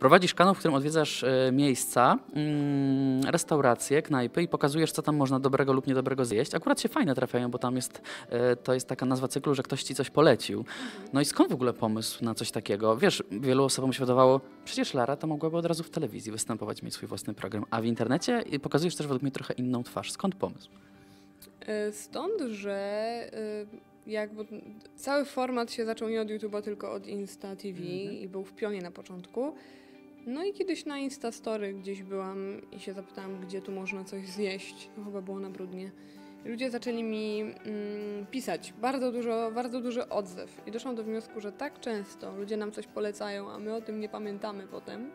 Prowadzisz kanał, w którym odwiedzasz miejsca, restauracje, knajpy i pokazujesz, co tam można dobrego lub niedobrego zjeść. Akurat się fajne trafiają, bo tam jest, to jest taka nazwa cyklu, że ktoś ci coś polecił. No i skąd w ogóle pomysł na coś takiego? Wiesz, wielu osobom się wydawało, przecież Lara to mogłaby od razu w telewizji występować, mieć swój własny program, a w internecie pokazujesz też według mnie trochę inną twarz. Skąd pomysł? Stąd, że jakby cały format się zaczął nie od YouTube'a, tylko od Insta TV i był w pionie na początku. No i kiedyś na Insta Story gdzieś byłam i się zapytałam, gdzie tu można coś zjeść. To chyba było na Brudnie. I ludzie zaczęli mi pisać. Bardzo duży odzew. I doszłam do wniosku, że tak często ludzie nam coś polecają, a my o tym nie pamiętamy potem,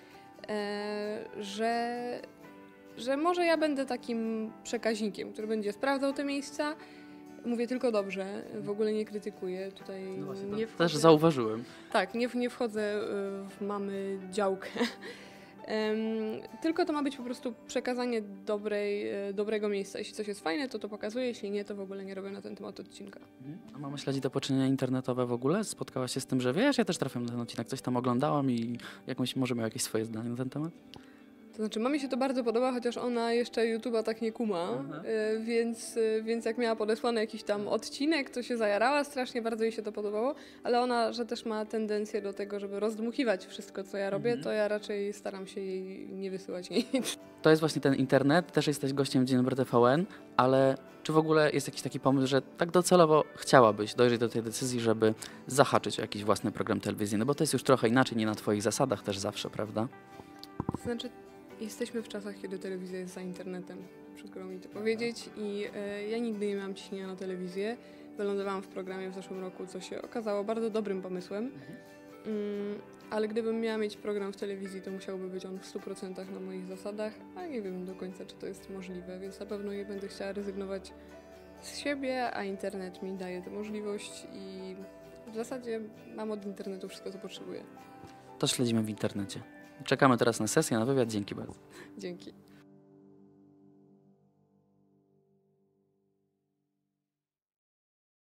że może ja będę takim przekaźnikiem, który będzie sprawdzał te miejsca. Mówię tylko dobrze, w ogóle nie krytykuję. Tutaj No właśnie, nie to wchodzę. też zauważyłem. Tak, nie wchodzę w mamy działkę. Tylko to ma być po prostu przekazanie dobrego miejsca. Jeśli coś jest fajne, to pokazuję, jeśli nie, to w ogóle nie robię na ten temat odcinka. A mama śledzi dopoczynania internetowe w ogóle? Spotkałaś się z tym, że wiesz, ja też trafiam na ten odcinek, coś tam oglądałam i może miał jakieś swoje zdanie na ten temat? To znaczy, mamie się to bardzo podoba, chociaż ona jeszcze YouTube'a tak nie kuma, więc jak miała podesłany jakiś tam odcinek, to się zajarała strasznie, bardzo jej się to podobało, ale ona, że też ma tendencję do tego, żeby rozdmuchiwać wszystko, co ja robię, to ja raczej staram się jej nie wysyłać nic. To jest właśnie ten internet, też jesteś gościem Dzień Dobry TVN, ale czy w ogóle jest jakiś taki pomysł, że tak docelowo chciałabyś dojrzeć do tej decyzji, żeby zahaczyć o jakiś własny program telewizyjny, bo to jest już trochę inaczej, nie na twoich zasadach też zawsze, prawda? To znaczy, jesteśmy w czasach, kiedy telewizja jest za internetem, przykro mi to powiedzieć, i ja nigdy nie miałam ciśnienia na telewizję. Wylądowałam w programie w zeszłym roku, co się okazało bardzo dobrym pomysłem, ale gdybym miała mieć program w telewizji, to musiałby być on w 100% na moich zasadach, a nie wiem do końca, czy to jest możliwe, więc na pewno nie będę chciała rezygnować z siebie, a internet mi daje tę możliwość i w zasadzie mam od internetu wszystko, co potrzebuję. To śledzimy w internecie. Czekamy teraz na sesję, na wywiad. Dzięki bardzo. Dzięki.